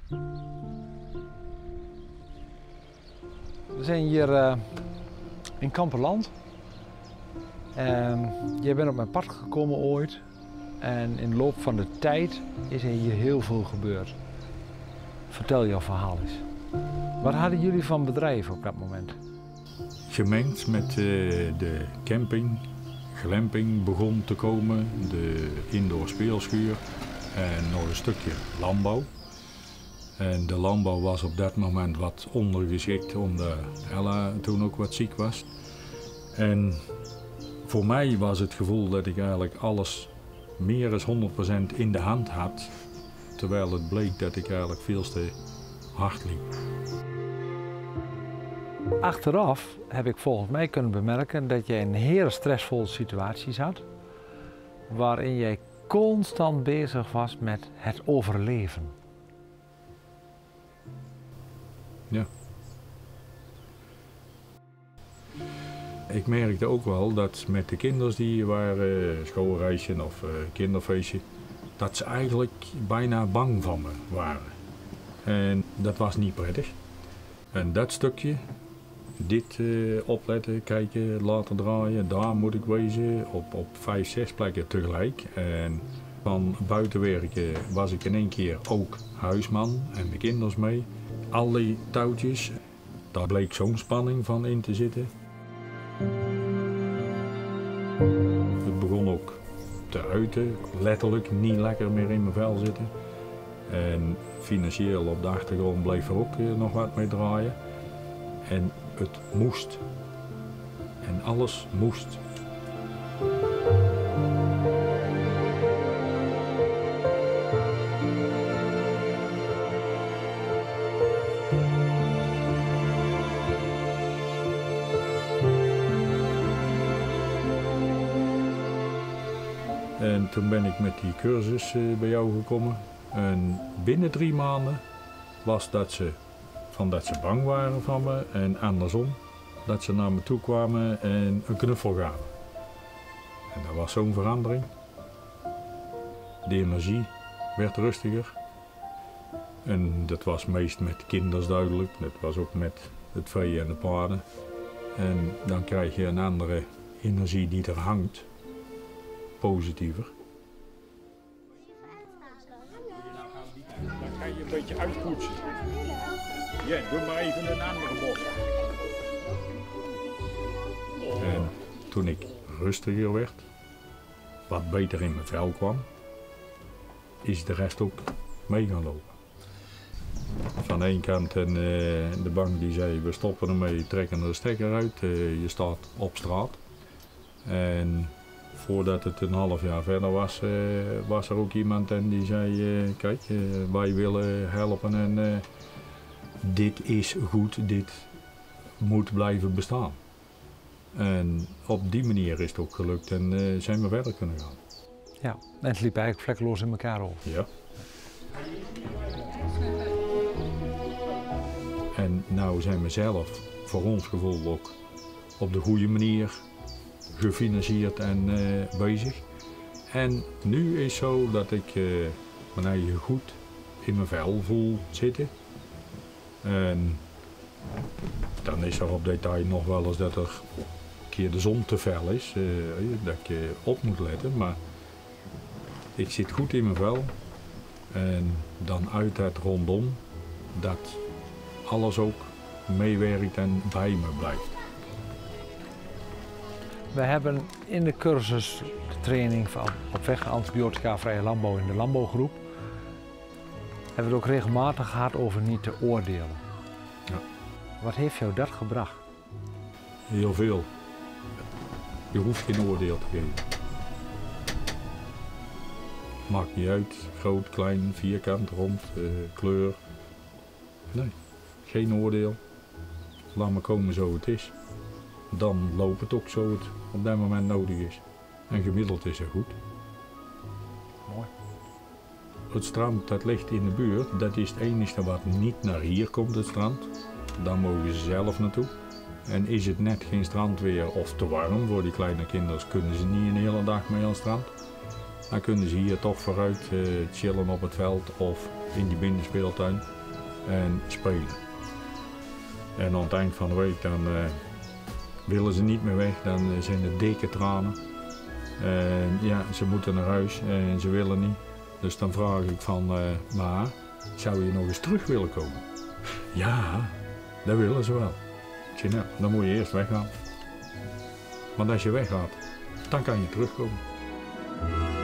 We zijn hier in Kamperland. Jij bent op mijn pad gekomen ooit. En in de loop van de tijd is er hier heel veel gebeurd. Vertel jouw verhaal eens. Wat hadden jullie van bedrijf op dat moment? Gemengd met de camping, glamping begon te komen, de indoor speelschuur en nog een stukje landbouw. En de landbouw was op dat moment wat ondergeschikt omdat Ella toen ook wat ziek was. En voor mij was het gevoel dat ik eigenlijk alles meer dan 100% in de hand had. Terwijl het bleek dat ik eigenlijk veel te hard liep. Achteraf heb ik volgens mij kunnen bemerken dat jij een hele stressvolle situatie zat. Waarin jij constant bezig was met het overleven. Ja. Ik merkte ook wel dat met de kinderen die hier waren, schoolreisje of kinderfeestje, dat ze eigenlijk bijna bang van me waren. En dat was niet prettig. En dat stukje, dit opletten, kijken, laten draaien, daar moet ik wezen, op 5, 6 plekken tegelijk. En van buiten werken was ik in één keer ook huisman en de kinderen mee. Al die touwtjes, daar bleek zo'n spanning van in te zitten. Het begon ook te uiten, letterlijk niet lekker meer in mijn vel zitten. En financieel op de achtergrond bleef er ook nog wat mee draaien. En het moest. En alles moest. En toen ben ik met die cursus bij jou gekomen. En binnen 3 maanden was dat ze bang waren van me en andersom. Dat ze naar me toe kwamen en een knuffel gaven. En dat was zo'n verandering. De energie werd rustiger. En dat was meest met kinders duidelijk. Dat was ook met het vee en de paarden. En dan krijg je een andere energie die er hangt. Positiever. Dan ga je een beetje uitpoetsen. Ja, doe maar even een andere bos. En toen ik rustiger werd, wat beter in mijn vel kwam, is de rest ook mee gaan lopen. Van één kant en de bank die zei, we stoppen ermee, trekken er de stekker uit, je staat op straat. En voordat het een half jaar verder was, was er ook iemand en die zei, kijk, wij willen helpen en dit is goed, dit moet blijven bestaan. En op die manier is het ook gelukt en zijn we verder kunnen gaan. Ja, en het liep eigenlijk vlekkeloos in elkaar over. Ja. En nou zijn we zelf, voor ons gevoel ook, op de goede manier gefinancierd en bezig. En nu is het zo dat ik mijn eigen goed in mijn vel voel zitten. En dan is er op detail nog wel eens dat er een keer de zon te fel is, dat ik op moet letten. Maar ik zit goed in mijn vel en dan uit het rondom dat alles ook meewerkt en bij me blijft. We hebben in de cursus de training van op weg antibiotica-vrije landbouw in de landbouwgroep. Hebben we het ook regelmatig gehad over niet te oordelen. Ja. Wat heeft jou dat gebracht? Heel veel. Je hoeft geen oordeel te geven. Maakt niet uit, groot, klein, vierkant, rond, kleur. Nee, geen oordeel. Laat maar komen zo het is. Dan loopt het ook zo het op dat moment nodig is. En gemiddeld is het goed. Mooi. Het strand dat ligt in de buurt, dat is het enige wat niet naar hier komt, het strand. Daar mogen ze zelf naartoe. En is het net geen strandweer of te warm voor die kleine kinderen, kunnen ze niet een hele dag mee aan het strand. dan kunnen ze hier toch vooruit chillen op het veld of in die binnenspeeltuin en spelen. En aan het eind van de week dan willen ze niet meer weg, dan zijn er dikke tranen. En ja, ze moeten naar huis en ze willen niet. Dus dan vraag ik van, maar zou je nog eens terug willen komen? Ja, dat willen ze wel. Ik zeg, nou, dan moet je eerst weggaan. Want als je weggaat, dan kan je terugkomen.